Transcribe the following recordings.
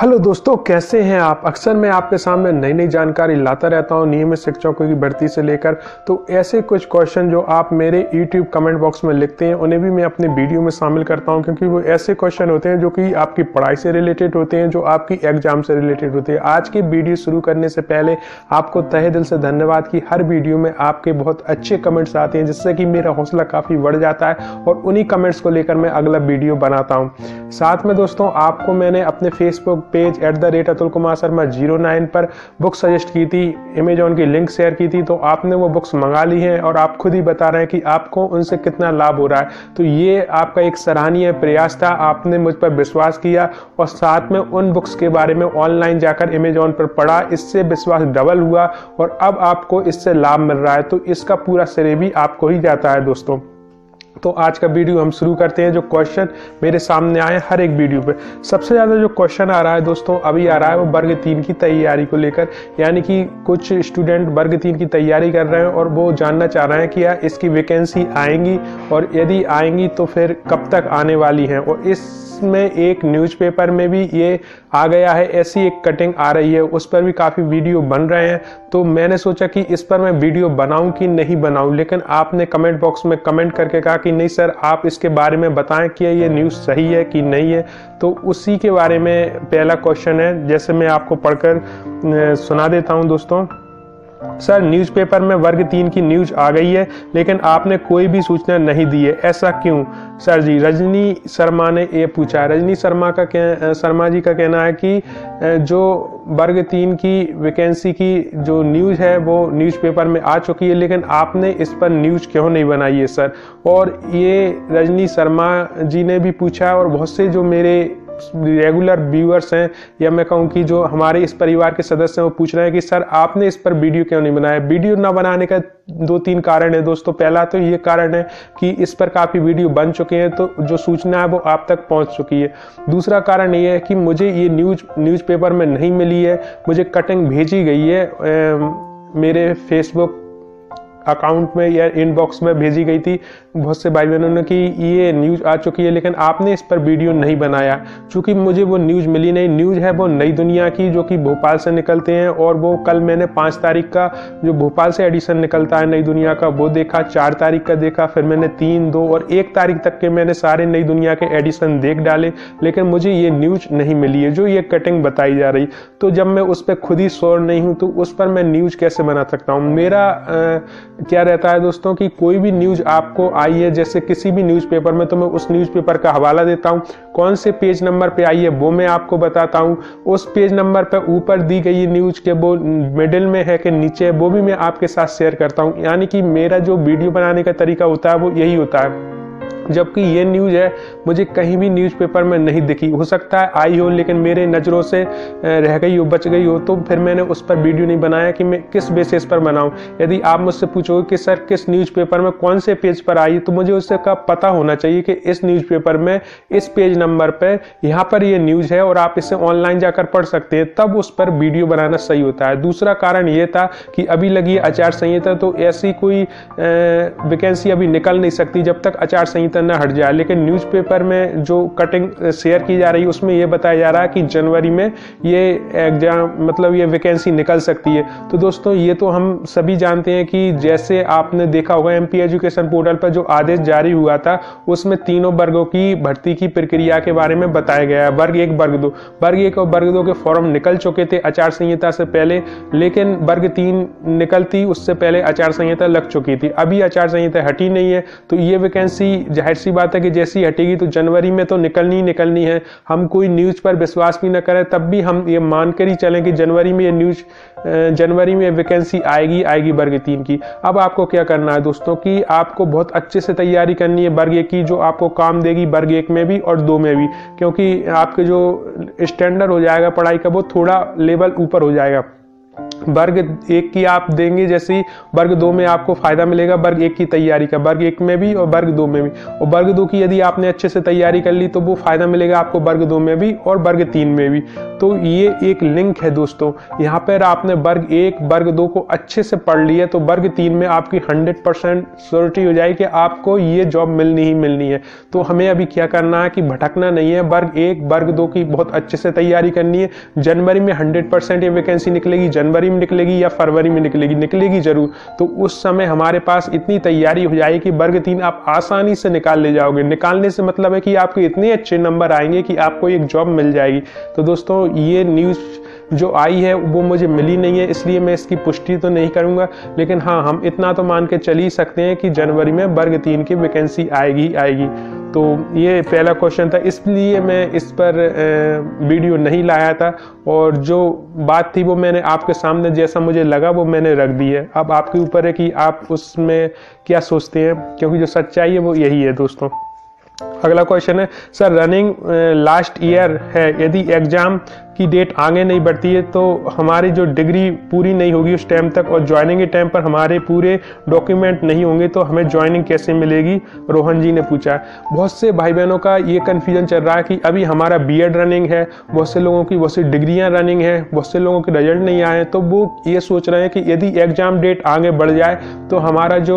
Hello दोस्तों, कैसे हैं आप। अक्सर मैं आपके सामने नई नई जानकारी लाता रहता हूं नियमित शिक्षकों की भर्ती से लेकर। तो ऐसे कुछ क्वेश्चन जो आप मेरे YouTube कमेंट बॉक्स में लिखते हैं उन्हें भी मैं अपने वीडियो में शामिल करता हूं, क्योंकि वो ऐसे क्वेश्चन होते हैं जो कि आपकी पढ़ाई से रिलेटेड होते हैं, जो आपकी एग्जाम से रिलेटेड होते हैं। आज की वीडियो शुरू करने से पहले आपको तहे दिल से धन्यवाद कि हर वीडियो में आपके बहुत अच्छे कमेंट्स आते हैं, जिससे कि मेरा हौसला काफ़ी बढ़ जाता है और उन्हीं कमेंट्स को लेकर मैं अगला वीडियो बनाता हूँ। साथ में दोस्तों, आपको मैंने अपने फेसबुक पेज @अतुल कुमार शर्मा 09 पर बुक सजेस्ट की थी, अमेजॉन की लिंक शेयर की थी, तो आपने वो बुक्स मंगा ली हैं और आप खुद ही बता रहे हैं कि आपको उनसे कितना लाभ हो रहा है। तो ये आपका एक सराहनीय प्रयास था, आपने मुझ पर विश्वास किया और साथ में उन बुक्स के बारे में ऑनलाइन जाकर अमेजॉन पर पढ़ा। इससे विश्वास डबल हुआ और अब आपको इससे लाभ मिल रहा है, तो इसका पूरा श्रेय भी आपको ही जाता है दोस्तों। तो आज का वीडियो हम शुरू करते हैं। जो क्वेश्चन मेरे सामने आए हर एक वीडियो पे, सबसे ज़्यादा जो क्वेश्चन आ रहा है दोस्तों अभी आ रहा है वो वर्ग 3 की तैयारी को लेकर। यानी कि कुछ स्टूडेंट वर्ग 3 की तैयारी कर रहे हैं और वो जानना चाह रहे हैं कि यार इसकी वैकेंसी आएंगी और यदि आएंगी तो फिर कब तक आने वाली हैं। और इसमें एक न्यूज़पेपर में भी ये आ गया है, ऐसी एक कटिंग आ रही है, उस पर भी काफ़ी वीडियो बन रहे हैं। तो मैंने सोचा कि इस पर मैं वीडियो बनाऊं कि नहीं बनाऊं, लेकिन आपने कमेंट बॉक्स में कमेंट करके कहा कि नहीं सर आप इसके बारे में बताएं कि ये न्यूज़ सही है कि नहीं है। तो उसी के बारे में पहला क्वेश्चन है, जैसे मैं आपको पढ़कर सुना देता हूं दोस्तों। सर, न्यूज़पेपर में वर्ग 3 की न्यूज़ आ गई है, लेकिन आपने कोई भी सूचना नहीं दी है, ऐसा क्यों? सर जी, रजनी शर्मा ने ये पूछा है। रजनी शर्मा जी का कहना है कि जो वर्ग 3 की वैकेंसी की जो न्यूज़ है वो न्यूज़पेपर में आ चुकी है, लेकिन आपने इस पर न्यूज़ क्यों नहीं बनाई है सर? और ये रजनी शर्मा जी ने भी पूछा और बहुत से जो मेरे रेगुलर व्यूअर्स हैं या मैं कहूँ कि जो हमारे इस परिवार के सदस्य हैं वो पूछ रहे हैं कि सर आपने इस पर वीडियो क्यों नहीं बनाया। वीडियो ना बनाने का 2-3 कारण है दोस्तों। पहला तो ये कारण है कि इस पर काफ़ी वीडियो बन चुके हैं, तो जो सूचना है वो आप तक पहुंच चुकी है। दूसरा कारण ये है कि मुझे ये न्यूज़पेपर में नहीं मिली है, मुझे कटिंग भेजी गई है मेरे फेसबुक अकाउंट में या इनबॉक्स में भेजी गई थी बहुत से भाई बहनों ने कि ये न्यूज़ आ चुकी है, लेकिन आपने इस पर वीडियो नहीं बनाया। चूंकि मुझे वो न्यूज़ मिली नहीं। न्यूज़ है वो नई दुनिया की, जो कि भोपाल से निकलते हैं, और वो कल मैंने 5 तारीख का जो भोपाल से एडिशन निकलता है नई दुनिया का वो देखा, 4 तारीख का देखा, फिर मैंने 3, 2 और 1 तारीख तक के मैंने सारे नई दुनिया के एडिशन देख डाले, लेकिन मुझे ये न्यूज़ नहीं मिली है जो ये कटिंग बताई जा रही। तो जब मैं उस पर खुद ही श्योर नहीं हूँ तो उस पर मैं न्यूज़ कैसे बना सकता हूँ? मेरा क्या रहता है दोस्तों कि कोई भी न्यूज़ आपको आई है जैसे किसी भी न्यूज़पेपर में, तो मैं उस न्यूज़पेपर का हवाला देता हूं, कौन से पेज नंबर पे आई है वो मैं आपको बताता हूं, उस पेज नंबर पे ऊपर दी गई न्यूज़ के वो मिडिल में है कि नीचे है वो भी मैं आपके साथ शेयर करता हूं। यानी कि मेरा जो वीडियो बनाने का तरीका होता है वो यही होता है। जबकि ये न्यूज़ है मुझे कहीं भी न्यूज़पेपर में नहीं दिखी, हो सकता है आई हो लेकिन मेरे नज़रों से रह गई हो, बच गई हो, तो फिर मैंने उस पर वीडियो नहीं बनाया कि मैं किस बेसिस पर बनाऊं। यदि आप मुझसे पूछोगे कि सर किस न्यूज़पेपर में कौन से पेज पर आई, तो मुझे उससे का पता होना चाहिए कि इस न्यूज़पेपर में इस पेज नंबर पर यहाँ पर ये न्यूज़ है और आप इसे ऑनलाइन जाकर पढ़ सकते हैं, तब उस पर वीडियो बनाना सही होता है। दूसरा कारण ये था कि अभी लगी आचार संहिता, तो ऐसी कोई वैकेंसी अभी निकल नहीं सकती जब तक आचार संहिता न हट जाए। लेकिन न्यूज़पेपर में जो कटिंग शेयर की जा रही है उसमें यह बताया जा रहा है कि जनवरी में ये एग्जाम मतलब ये वैकेंसी निकल सकती है। तो दोस्तों ये तो हम सभी जानते हैं कि जैसे आपने देखा होगा MP एजुकेशन पोर्टल पर जो आदेश जारी हुआ था उसमें तीनों वर्गों की भर्ती की प्रक्रिया के बारे में बताया गया है। वर्ग 1, वर्ग 2, वर्ग 1 और वर्ग 2 के फॉर्म निकल चुके थे आचार संहिता से पहले, लेकिन वर्ग 3 निकलती उससे पहले आचार संहिता लग चुकी थी। अभी आचार संहिता हटी नहीं है, तो ये वैकेंसी जाहिर सी बात है कि जैसी हटेगी तो जनवरी में तो निकलनी है। हम कोई न्यूज़ पर विश्वास भी न करें तब भी हम ये मानकर ही चलें कि जनवरी में ये न्यूज़ जनवरी में वैकेंसी आएगी वर्ग 3 की। अब आपको क्या करना है दोस्तों कि आपको बहुत अच्छे से तैयारी करनी है वर्ग 1 की, जो आपको काम देगी वर्ग 1 में भी और 2 में भी, क्योंकि आपके जो स्टैंडर्ड हो जाएगा पढ़ाई का वो थोड़ा लेवल ऊपर हो जाएगा। वर्ग 1 की आप देंगे जैसे वर्ग 2 में आपको फायदा मिलेगा वर्ग 1 की तैयारी का, वर्ग 1 में भी और वर्ग 2 में भी। और वर्ग 2 की यदि आपने अच्छे से तैयारी कर ली तो वो फायदा मिलेगा आपको वर्ग 2 में भी और वर्ग 3 में भी। तो ये एक लिंक है दोस्तों। यहाँ पर आपने वर्ग 1 वर्ग 2 को अच्छे से पढ़ लिया तो वर्ग 3 में आपकी 100% श्योरिटी हो जाएगी कि आपको ये जॉब मिलनी ही मिलनी है। तो हमें अभी क्या करना है कि भटकना नहीं है, वर्ग 1 वर्ग 2 की बहुत अच्छे से तैयारी करनी है। जनवरी में 100% ये वैकेंसी निकलेगी, जनवरी में निकलेगी या फरवरी में निकलेगी जरूर। तो उस समय हमारे पास इतनी तैयारी हो जाएगी कि वर्ग 3 आप आसानी से निकाल ले जाओगे। निकालने से मतलब है कि आपके इतने अच्छे नंबर आएंगे कि आपको एक जॉब मिल जाएगी। तो दोस्तों ये न्यूज़ जो आई है वो मुझे मिली नहीं है, इसलिए मैं इसकी पुष्टि तो नहीं करूंगा, लेकिन हाँ हम इतना तो मान के चल ही सकते हैं कि जनवरी में वर्ग 3 की वैकेंसी आएगी। तो ये पहला क्वेश्चन था, इसलिए मैं इस पर वीडियो नहीं लाया था, और जो बात थी वो मैंने आपके सामने जैसा मुझे लगा वो मैंने रख दी है। अब आपके ऊपर है कि आप उसमें क्या सोचते हैं, क्योंकि जो सच्चाई है वो यही है दोस्तों। अगला क्वेश्चन है, सर रनिंग लास्ट ईयर है, यदि एग्जाम की डेट आगे नहीं बढ़ती है तो हमारी जो डिग्री पूरी नहीं होगी उस टाइम तक, और ज्वाइनिंग के टाइम पर हमारे पूरे डॉक्यूमेंट नहीं होंगे तो हमें ज्वाइनिंग कैसे मिलेगी, रोहन जी ने पूछा। बहुत से भाई बहनों का ये कन्फ्यूजन चल रहा है कि अभी हमारा बीएड रनिंग है, बहुत से लोगों की बहुत सी डिग्रियां रनिंग है, बहुत से लोगों के रिजल्ट नहीं आए हैं, तो वो ये सोच रहे हैं कि यदि एग्जाम डेट आगे बढ़ जाए तो हमारा जो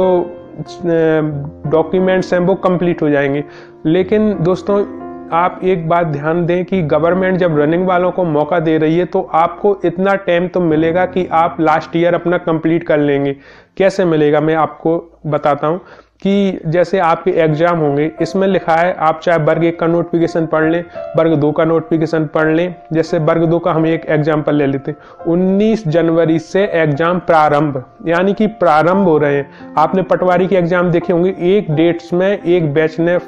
डॉक्यूमेंट्स हैं वो कंप्लीट हो जाएंगे। लेकिन दोस्तों आप एक बात ध्यान दें कि गवर्नमेंट जब रनिंग वालों को मौका दे रही है तो आपको इतना टाइम तो मिलेगा कि आप लास्ट ईयर अपना कंप्लीट कर लेंगे। कैसे मिलेगा मैं आपको बताता हूं कि जैसे आपके एग्जाम होंगे, इसमें लिखा है आप चाहे वर्ग 1 का नोटिफिकेशन पढ़ लें, वर्ग 2 का नोटिफिकेशन पढ़ लें। जैसे वर्ग 2 का हम एक एग्जाम्पल ले लेते हैं, 19 जनवरी से एग्जाम प्रारंभ, यानी कि प्रारंभ हो रहे हैं। आपने पटवारी के एग्जाम देखे होंगे, एक डेट्स में एक बैच ने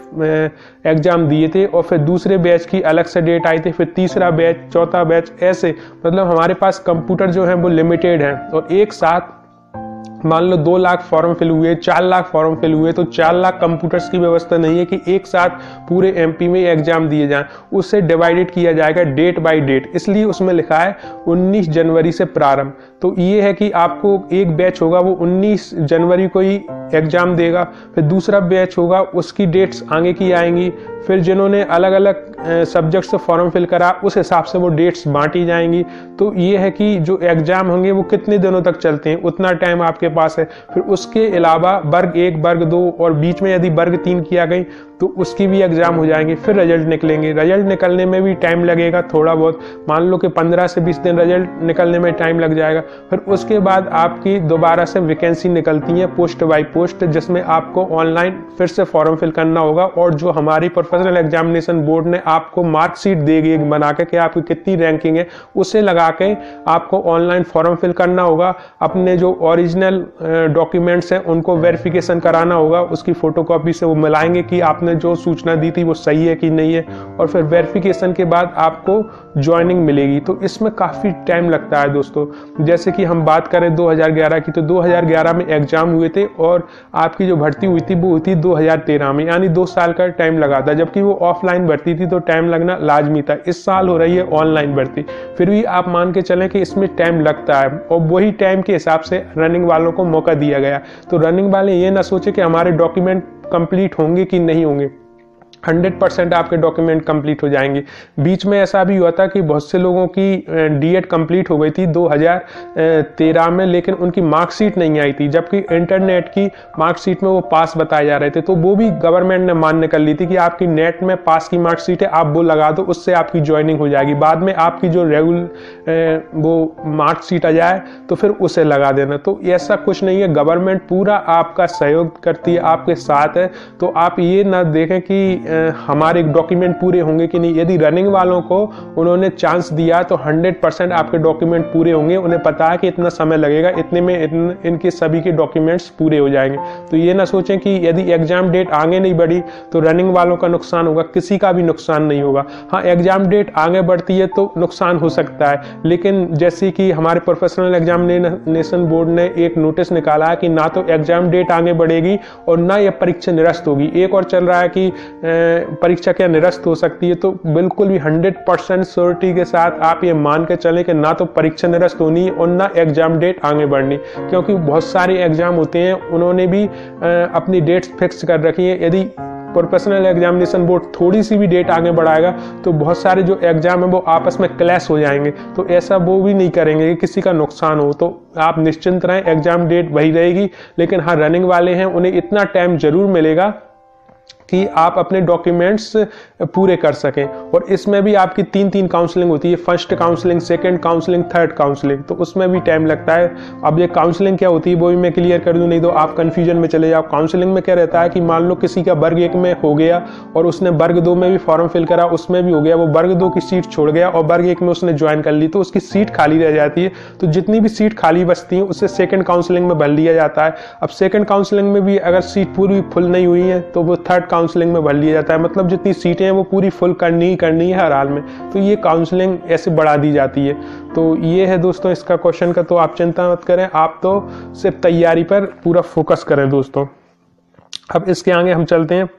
एग्जाम दिए थे और फिर दूसरे बैच की अलग से डेट आई थी, फिर तीसरा बैच, चौथा बैच, ऐसे मतलब हमारे पास कंप्यूटर जो है वो लिमिटेड है। और एक साथ मान लो 2 लाख फॉर्म फिल हुए, 4 लाख फॉर्म फिल हुए, तो 4 लाख कंप्यूटर्स की व्यवस्था नहीं है कि एक साथ पूरे एमपी में एग्जाम दिए जाएं। उससे डिवाइडेड किया जाएगा डेट बाय डेट, इसलिए उसमें लिखा है 19 जनवरी से प्रारंभ। तो ये है कि आपको एक बैच होगा वो 19 जनवरी को ही एग्जाम देगा, फिर दूसरा बैच होगा उसकी डेट्स आगे की आएंगी, फिर जिन्होंने अलग अलग सब्जेक्ट से फॉर्म फिल करा उस हिसाब से वो डेट्स बांटी जाएंगी। तो ये है कि जो एग्जाम होंगे वो कितने दिनों तक चलते हैं उतना टाइम आपके पास है। फिर उसके अलावा वर्ग 1 वर्ग 2 और बीच में यदि वर्ग 3 किया गई तो उसकी भी एग्जाम हो जाएंगे, फिर रिजल्ट निकलेंगे। रिजल्ट निकलने में भी टाइम लगेगा थोड़ा बहुत, मान लो कि 15 से 20 दिन रिजल्ट निकलने में टाइम लग जाएगा। फिर उसके बाद आपकी दोबारा से वैकेंसी निकलती है पोस्ट बाय पोस्ट, जिसमें आपको ऑनलाइन फिर से फॉर्म फिल करना होगा, और जो हमारी प्रोफेशनल एग्जामिनेशन बोर्ड ने आपको मार्कशीट देगी बना के कि आपकी कितनी रैंकिंग है, उसे लगा के आपको ऑनलाइन फॉर्म फिल करना होगा। अपने जो ओरिजिनल डॉक्यूमेंट्स हैं उनको वेरिफिकेशन कराना होगा, उसकी फोटोकॉपी से वो मिलाएंगे कि आपने जो सूचना दी थी वो सही है कि नहीं है, और फिर वेरिफिकेशन के बाद आपको ज्वाइनिंग मिलेगी। तो इसमें काफी टाइम लगता है दोस्तों। जैसे कि हम बात करें 2011 की, तो 2011 में एग्जाम हुए थे और आपकी जो भर्ती हुई थी वो हुई थी 2013 में, यानी 2 साल का टाइम लगा था। जबकि वो ऑफलाइन भर्ती थी तो टाइम लगना लाजमी था। इस साल हो रही है ऑनलाइन भर्ती, फिर भी आप मान के चलें कि इसमें टाइम लगता है, और वही टाइम के हिसाब से रनिंग वालों को मौका दिया गया। तो रनिंग वाले ये ना सोचे कि हमारे डॉक्यूमेंट कंप्लीट होंगे कि नहीं होंगे, 100% आपके डॉक्यूमेंट कंप्लीट हो जाएंगे। बीच में ऐसा भी हुआ था कि बहुत से लोगों की डीएड कंप्लीट हो गई थी 2013 में, लेकिन उनकी मार्कशीट नहीं आई थी, जबकि इंटरनेट की मार्कशीट में वो पास बताए जा रहे थे। तो वो भी गवर्नमेंट ने मान्य कर ली थी कि आपकी नेट में पास की मार्कशीट है, आप वो लगा दो, उससे आपकी ज्वाइनिंग हो जाएगी। बाद में आपकी जो वो मार्कशीट आ जाए तो फिर उसे लगा देना। तो ऐसा कुछ नहीं है, गवर्नमेंट पूरा आपका सहयोग करती है, आपके साथ है। तो आप ये ना देखें कि हमारे डॉक्यूमेंट पूरे होंगे कि नहीं। यदि रनिंग वालों को उन्होंने चांस दिया तो 100% आपके डॉक्यूमेंट पूरे होंगे। उन्हें पता है कि इतना समय लगेगा, इतने में इनके सभी के डॉक्यूमेंट्स पूरे हो जाएंगे। तो ये ना सोचें कि यदि एग्जाम डेट आगे नहीं बढ़ी तो रनिंग वालों का नुकसान होगा, किसी का भी नुकसान नहीं होगा। हाँ, एग्जाम डेट आगे बढ़ती है तो नुकसान हो सकता है, लेकिन जैसे कि हमारे प्रोफेशनल एग्जामिनेशन बोर्ड ने एक नोटिस निकाला है कि ना तो एग्जाम डेट आगे बढ़ेगी और ना यह परीक्षा निरस्त होगी। एक और चल रहा है कि परीक्षा क्या निरस्त हो सकती है। तो बिल्कुल भी 100% श्योरिटी के साथ आप ये मान के चलें कि ना तो परीक्षा निरस्त होनी है और ना एग्जाम डेट आगे बढ़नी, क्योंकि बहुत सारे एग्जाम होते हैं उन्होंने भी अपनी डेट्स फिक्स कर रखी है। यदि प्रोफेशनल एग्जामिनेशन बोर्ड थोड़ी सी भी डेट आगे बढ़ाएगा तो बहुत सारे जो एग्जाम है वो आपस में क्लैश हो जाएंगे। तो ऐसा वो भी नहीं करेंगे कि किसी का नुकसान हो। तो आप निश्चिंत रहें, एग्जाम डेट वही रहेगी, लेकिन हाँ रनिंग वाले हैं उन्हें इतना टाइम जरूर मिलेगा कि आप अपने डॉक्यूमेंट्स पूरे कर सकें। और इसमें भी आपकी 3 काउंसलिंग होती है, first counselling, second counselling, third counselling, तो उसमें भी टाइम लगता है। अब ये काउंसलिंग क्या होती है वो भी मैं क्लियर कर दूं, नहीं तो आप कंफ्यूजन में चले जाओ। काउंसलिंग में क्या रहता है कि मान लो किसी का वर्ग 1 में हो गया और उसने वर्ग 2 में भी फॉर्म फिल करा, उसमें भी हो गया, वो वर्ग 2 की सीट छोड़ गया और वर्ग 1 में उसने ज्वाइन कर ली, तो उसकी सीट खाली रह जाती है। तो जितनी भी सीट खाली बचती है उससे सेकंड काउंसलिंग में भर लिया जाता है। अब सेकंड काउंसलिंग में भी अगर सीट पूरी फुल नहीं हुई है तो वो थर्ड काउंसलिंग में भर लिया जाता है। मतलब जितनी सीटें हैं वो पूरी फुल करनी ही है हर हाल में। तो ये काउंसलिंग ऐसे बढ़ा दी जाती है। तो ये है दोस्तों इसका क्वेश्चन का। तो आप चिंता मत करें, आप तो सिर्फ तैयारी पर पूरा फोकस करें दोस्तों। अब इसके आगे हम चलते हैं।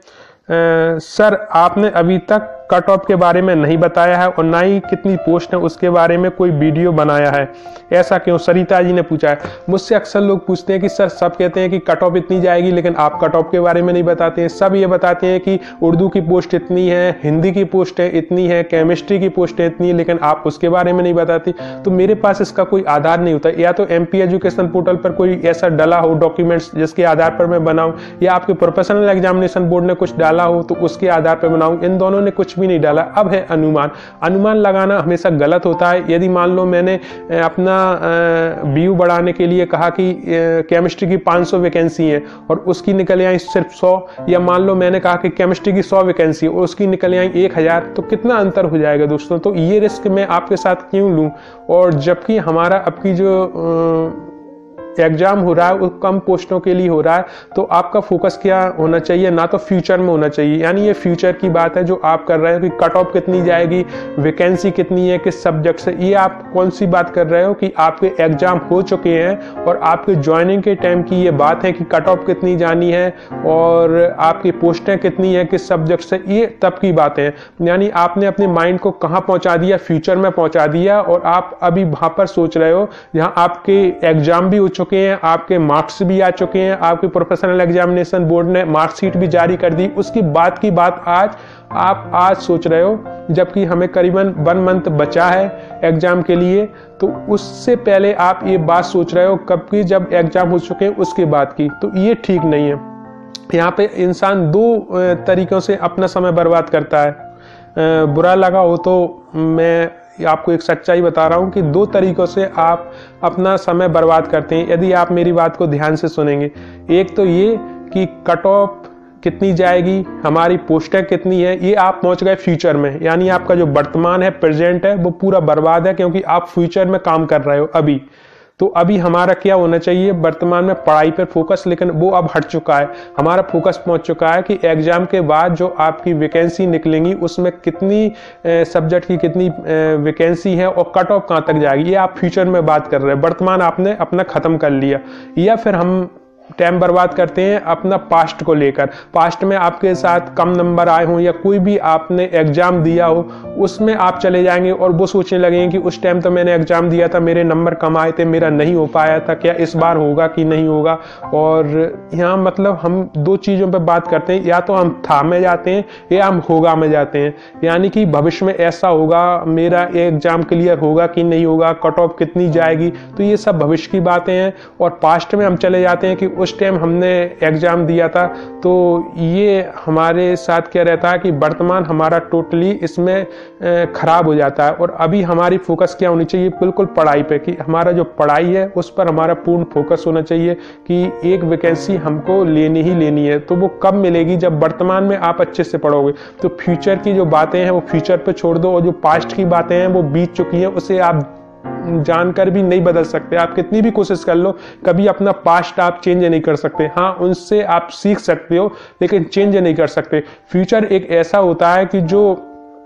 सर आपने अभी तक कट ऑफ के बारे में नहीं बताया है और ना ही कितनी पोस्ट है उसके बारे में कोई वीडियो बनाया है, ऐसा क्यों? सरिता जी ने पूछा है। मुझसे अक्सर लोग पूछते हैं कि सर सब कहते हैं कि कट ऑफ इतनी जाएगी लेकिन आप कट ऑफ के बारे में नहीं बताते हैं। सब ये बताते हैं कि उर्दू की पोस्ट इतनी है, हिंदी की पोस्ट इतनी है, केमिस्ट्री की पोस्ट इतनी है, लेकिन आप उसके बारे में नहीं बताते। तो मेरे पास इसका कोई आधार नहीं होता। या तो MP एजुकेशन पोर्टल पर कोई ऐसा डला हो डॉक्यूमेंट्स जिसके आधार पर मैं बनाऊं, या आपके प्रोफेशनल एग्जामिनेशन बोर्ड ने कुछ डाला हो तो उसके आधार पर बनाऊं। इन दोनों ने कुछ भी नहीं डाला। अब है अनुमान लगाना हमेशा गलत होता है। यदि मान लो मैंने अपना व्यू बढ़ाने के लिए कहा कि केमिस्ट्री की 500 वैकेंसी है और उसकी निकल आई सिर्फ 100, या मान लो मैंने कहा कि केमिस्ट्री की 100 वैकेंसी है और उसकी निकल आई 1000, तो कितना अंतर हो जाएगा दोस्तों। तो ये रिस्क मैं आपके साथ क्यों लूं? और जबकि हमारा अब की जो एग्जाम हो रहा है वो कम पोस्टों के लिए हो रहा है, तो आपका फोकस क्या होना चाहिए? ना तो फ्यूचर में होना चाहिए, यानी ये फ्यूचर की बात है जो आप कर रहे हो कि कट ऑफ कितनी जाएगी, वैकेंसी कितनी है, किस सब्जेक्ट से। ये आप कौन सी बात कर रहे हो कि आपके एग्जाम हो चुके हैं और आपके ज्वाइनिंग के टाइम की ये बात है कि कट ऑफ कितनी जानी है और आपकी पोस्टें कितनी है, किस सब्जेक्ट से। ये तब की बातें हैं। यानी आपने अपने माइंड को कहाँ पहुंचा दिया? फ्यूचर में पहुंचा दिया। और आप अभी वहां पर सोच रहे हो जहां आपके एग्जाम भी हो चुके हैं, आपके मार्क्स भी आ चुके हैं, आपके प्रोफेशनल एग्जामिनेशन बोर्ड ने मार्कशीट भी जारी कर दी, उसकी बात की बात आज सोच रहे हो, जबकि हमें करीबन 1 मंथ बचा है एग्जाम के लिए। तो उससे पहले आप ये बात सोच रहे हो कब की? जब एग्जाम हो चुके हैं उसके बाद की। तो ये ठीक नहीं है। यहाँ पे इंसान 2 तरीकों से अपना समय बर्बाद करता है। बुरा लगा हो तो मैं आपको एक सच्चाई बता रहा हूं कि 2 तरीकों से आप अपना समय बर्बाद करते हैं, यदि आप मेरी बात को ध्यान से सुनेंगे। एक तो ये कि कट ऑफ कितनी जाएगी, हमारी पोस्टें कितनी है, ये आप पहुंच गए फ्यूचर में, यानी आपका जो वर्तमान है, प्रेजेंट है, वो पूरा बर्बाद है क्योंकि आप फ्यूचर में काम कर रहे हो अभी। तो अभी हमारा क्या होना चाहिए? वर्तमान में पढ़ाई पर फोकस, लेकिन वो अब हट चुका है। हमारा फोकस पहुंच चुका है कि एग्जाम के बाद जो आपकी वैकेंसी निकलेंगी उसमें कितनी सब्जेक्ट की कितनी वैकेंसी है और कट ऑफ कहां तक जाएगी। ये आप फ्यूचर में बात कर रहे हैं, वर्तमान आपने अपना खत्म कर लिया। या फिर हम टाइम बर्बाद करते हैं अपना पास्ट को लेकर। पास्ट में आपके साथ कम नंबर आए हों या कोई भी आपने एग्जाम दिया हो, उसमें आप चले जाएंगे और वो सोचने लगेंगे कि उस टाइम तो मैंने एग्जाम दिया था, मेरे नंबर कम आए थे, मेरा नहीं हो पाया था, क्या इस बार होगा कि नहीं होगा। और यहाँ मतलब हम 2 चीज़ों पर बात करते हैं, या तो हम था में जाते हैं या हम होगा में जाते हैं। यानी कि भविष्य में ऐसा होगा, मेरा एग्जाम क्लियर होगा कि नहीं होगा, कट ऑफ कितनी जाएगी, तो ये सब भविष्य की बातें हैं। और पास्ट में हम चले जाते हैं कि उस टाइम हमने एग्जाम दिया था। तो ये हमारे साथ क्या रहता है कि वर्तमान हमारा टोटली इसमें खराब हो जाता है। और अभी हमारी फोकस क्या होनी चाहिए? बिल्कुल पढ़ाई पे, कि हमारा जो पढ़ाई है उस पर हमारा पूर्ण फोकस होना चाहिए कि एक वैकेंसी हमको लेनी ही लेनी है। तो वो कब मिलेगी? जब वर्तमान में आप अच्छे से पढ़ोगे। तो फ्यूचर की जो बातें हैं वो फ्यूचर पे छोड़ दो, और जो पास्ट की बातें हैं वो बीत चुकी हैं, उसे आप जानकर भी नहीं बदल सकते। आप कितनी भी कोशिश कर लो, कभी अपना पास्ट आप चेंज नहीं कर सकते। हाँ, उनसे आप सीख सकते हो लेकिन चेंज नहीं कर सकते। फ्यूचर एक ऐसा होता है कि जो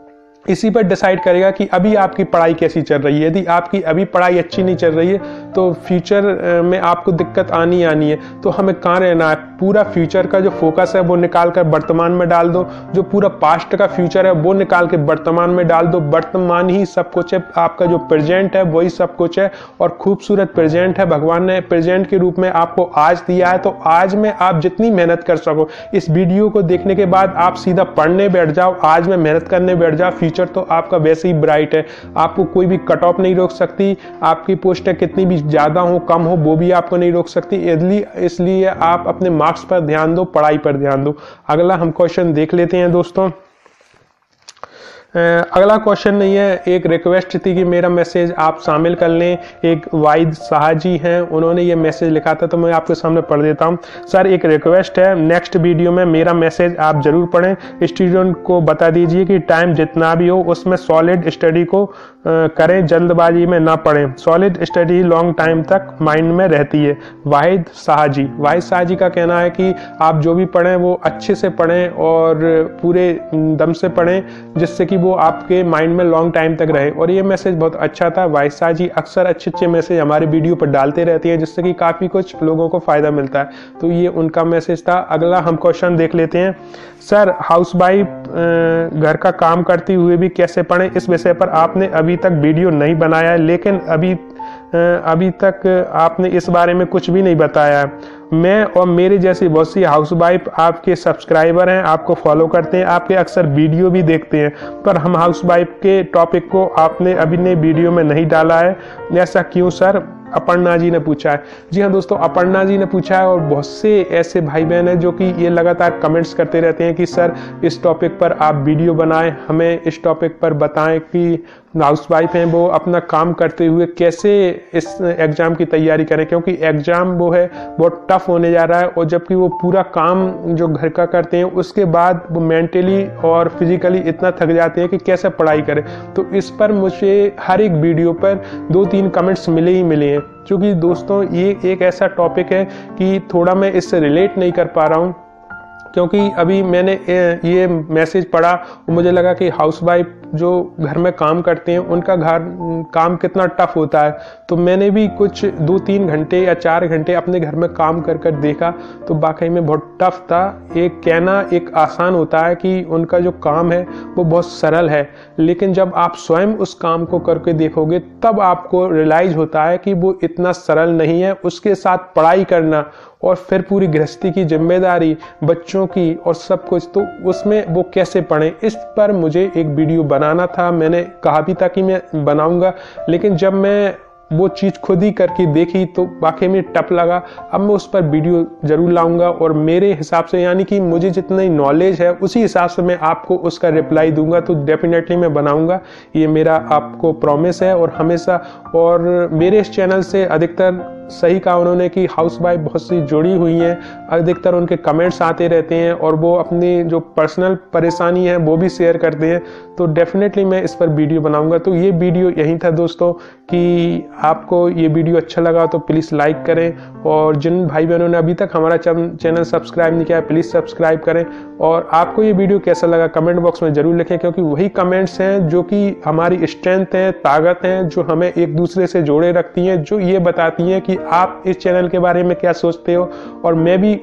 इसी पर डिसाइड करेगा कि अभी आपकी पढ़ाई कैसी चल रही है। यदि आपकी अभी पढ़ाई अच्छी नहीं चल रही है तो फ्यूचर में आपको दिक्कत आनी है। तो हमें कहाँ रहना है, पूरा फ्यूचर का जो फोकस है वो निकाल कर वर्तमान में डाल दो, जो पूरा पास्ट का फ्यूचर है वो निकाल के वर्तमान में डाल दो। वर्तमान ही सब कुछ है, आपका जो प्रेजेंट है वही सब कुछ है, और खूबसूरत प्रेजेंट है। भगवान ने प्रेजेंट के रूप में आपको आज दिया है, तो आज में आप जितनी मेहनत कर सको, इस वीडियो को देखने के बाद आप सीधा पढ़ने बैठ जाओ, आज में मेहनत करने बैठ जाओ। फ्यूचर तो आपका वैसे ही ब्राइट है, आपको कोई भी कट ऑफ नहीं रोक सकती। आपकी पोस्ट कितनी भी ज्यादा हो कम हो वो भी आपको नहीं रोक सकती। इसलिए आप अपने मार्क्स पर ध्यान दो, पढ़ाई पर ध्यान दो। अगला हम क्वेश्चन देख लेते हैं दोस्तों। अगला क्वेश्चन नहीं है, एक रिक्वेस्ट थी कि मेरा मैसेज आप शामिल कर लें। एक वाहिद शाह जी हैं, उन्होंने ये मैसेज लिखा था, तो मैं आपके सामने पढ़ देता हूं। सर एक रिक्वेस्ट है, नेक्स्ट वीडियो में मेरा मैसेज आप जरूर पढ़ें। स्टूडेंट को बता दीजिए कि टाइम जितना भी हो उसमें सॉलिड स्टडी को करें, जल्दबाजी में ना पढ़ें। सॉलिड स्टडी लॉन्ग टाइम तक माइंड में रहती है। वाहिद शाह जी का कहना है कि आप जो भी पढ़ें वो अच्छे से पढ़ें और पूरे दम से पढ़ें, जिससे कि वो आपके माइंड में लॉन्ग टाइम तक रहे। और ये मैसेज बहुत अच्छा था। वाहिद शाह जी अक्सर अच्छे मैसेज हमारे वीडियो पर डालते रहती हैं, जिससे कि काफी कुछ लोगों को फायदा मिलता है। तो ये उनका मैसेज था। अगला हम क्वेश्चन देख लेते हैं। सर हाउसवाइफ घर का काम करती हुए भी कैसे पढ़ें, इस विषय पर आपने अभी तक वीडियो नहीं बनाया है, लेकिन अभी तक आपने इस बारे में कुछ भी नहीं बताया है। मैं और मेरे जैसी बहुत सी हाउसवाइफ आपके सब्सक्राइबर हैं, आपको फॉलो करते हैं, आपके अक्सर वीडियो भी देखते हैं, पर हम हाउसवाइफ के टॉपिक को आपने अभी ने वीडियो में नहीं डाला है। ऐसा क्यों सर, अपर्णा जी ने पूछा है। जी हाँ दोस्तों, अपर्णा जी ने पूछा है, और बहुत से ऐसे भाई बहन हैं जो कि ये लगातार कमेंट्स करते रहते हैं कि सर इस टॉपिक पर आप वीडियो बनाएं, हमें इस टॉपिक पर बताएं कि हाउसवाइफ हैं वो अपना काम करते हुए कैसे इस एग्जाम की तैयारी करें, क्योंकि एग्जाम वो है बहुत टफ होने जा रहा है। और जबकि वो पूरा काम जो घर का करते हैं उसके बाद वो मेंटली और फिजिकली इतना थक जाते हैं कि कैसे पढ़ाई करें। तो इस पर मुझे हर एक वीडियो पर 2-3 कमेंट्स मिले हैं, क्योंकि दोस्तों ये एक ऐसा टॉपिक है कि थोड़ा मैं इससे रिलेट नहीं कर पा रहा हूँ, क्योंकि अभी मैंने ये मैसेज पढ़ा और मुझे लगा कि हाउसवाइफ जो घर में काम करते हैं उनका घर काम कितना टफ होता है। तो मैंने भी कुछ 2-3 घंटे या 4 घंटे अपने घर में काम कर देखा, तो वाकई में बहुत टफ था। एक कहना एक आसान होता है कि उनका जो काम है वो बहुत सरल है, लेकिन जब आप स्वयं उस काम को करके देखोगे तब आपको रियलाइज होता है कि वो इतना सरल नहीं है। उसके साथ पढ़ाई करना और फिर पूरी गृहस्थी की जिम्मेदारी, बच्चों की और सब कुछ, तो उसमें वो कैसे पढ़ें, इस पर मुझे एक वीडियो बनाना था। मैंने कहा भी था कि मैं बनाऊंगा, लेकिन जब मैं वो चीज़ खुद ही करके देखी तो वाकई में टफ लगा। अब मैं उस पर वीडियो जरूर लाऊंगा, और मेरे हिसाब से यानी कि मुझे जितनी नॉलेज है उसी हिसाब से मैं आपको उसका रिप्लाई दूंगा। तो डेफिनेटली मैं बनाऊंगा, ये मेरा आपको प्रॉमिस है। और हमेशा, और मेरे इस चैनल से अधिकतर सही कहा उन्होंने कि हाउसवाइफ बहुत सी जुड़ी हुई हैं, अधिकतर उनके कमेंट्स आते रहते हैं और वो अपनी जो पर्सनल परेशानी है वो भी शेयर करते हैं। तो डेफिनेटली मैं इस पर वीडियो बनाऊंगा। तो ये वीडियो यही था दोस्तों, कि आपको ये वीडियो अच्छा लगा तो प्लीज़ लाइक करें, और जिन भाई बहनों ने अभी तक हमारा चैनल सब्सक्राइब नहीं किया है प्लीज़ सब्सक्राइब करें। और आपको ये वीडियो कैसा लगा कमेंट बॉक्स में जरूर लिखें, क्योंकि वही कमेंट्स हैं जो कि हमारी स्ट्रेंथ है, ताकत है, जो हमें एक दूसरे से जोड़े रखती हैं, जो ये बताती हैं कि आप इस चैनल के बारे में क्या सोचते हो। और मैं भी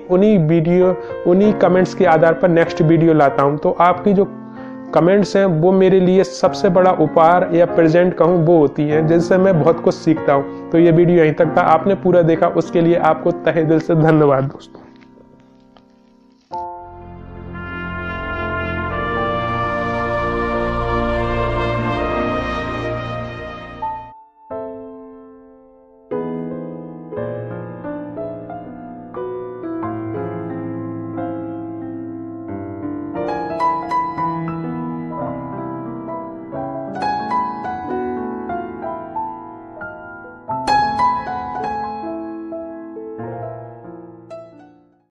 उन्हीं कमेंट्स के आधार पर नेक्स्ट वीडियो लाता हूं। तो आपकी जो कमेंट्स हैं वो मेरे लिए सबसे बड़ा उपहार या प्रेजेंट कहूँ वो होती है, जिनसे मैं बहुत कुछ सीखता हूँ। तो ये वीडियो यहीं तक था, आपने पूरा देखा उसके लिए आपको तहे दिल से धन्यवाद दोस्तों।